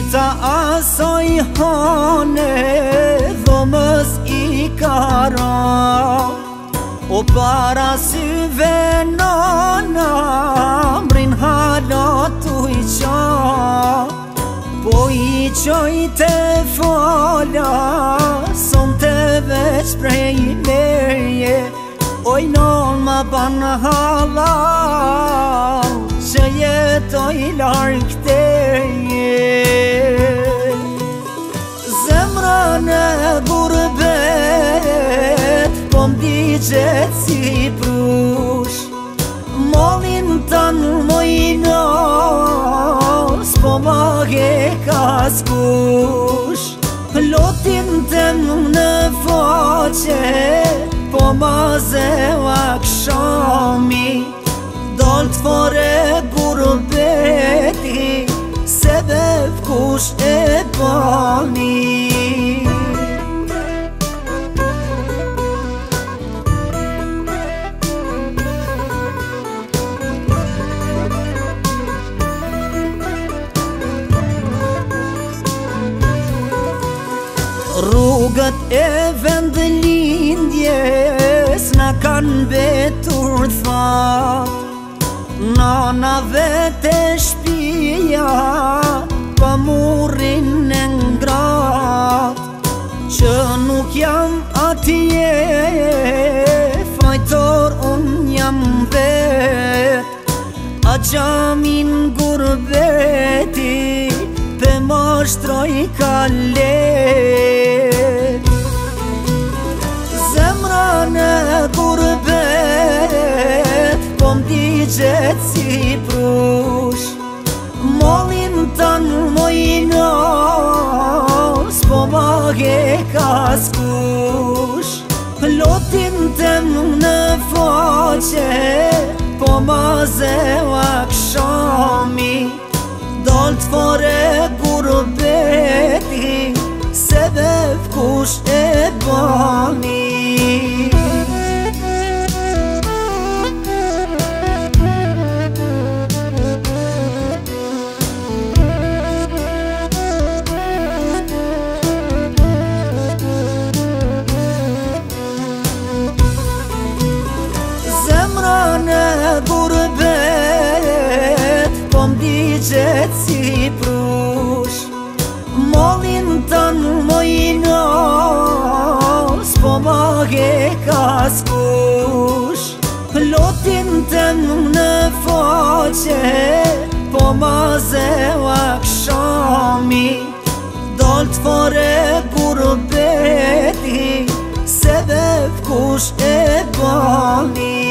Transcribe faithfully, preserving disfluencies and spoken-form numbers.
Drita asoj hane dhomës i kara, o para syve nana mrin halat u i qa, po i qoj të fala son të veç prej merje, oj non ma ban halal që jetoj larg teje. Zemra në gurbet po m'digjet si prush, mollin tanë mojna s'po mage kaskush, lotin tem në faqe po ma zewa kshami, dolt fore gurbeti sebeb kush e bani. Rrugët e vendlindjes na kanë vetur that, nanave të shpia pa murrin e ngrat, që nuk jam atje fajtor unë jam vet, a gjamin gurbeti pe mashtroj ka let. Zemra në gurbet po m'digjet si prush, mollin tanë mojna s'po mage kaskush, lotin tem në faqe po ma zewa kshami, dolt fore gurbeti sebeb kush e bani. Zemra në gurbet po m'digjet si prush, mollin tanë mojna s'po mage kaskush, lotin tem në faqe po ma zewa kshami, dolt fore gurbeti sebeb kush e bani.